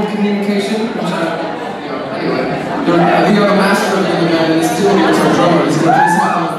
nonverbal communication, which anyway, I think you're a master of doing that, and it's doing it to a drummer. He's going to do something.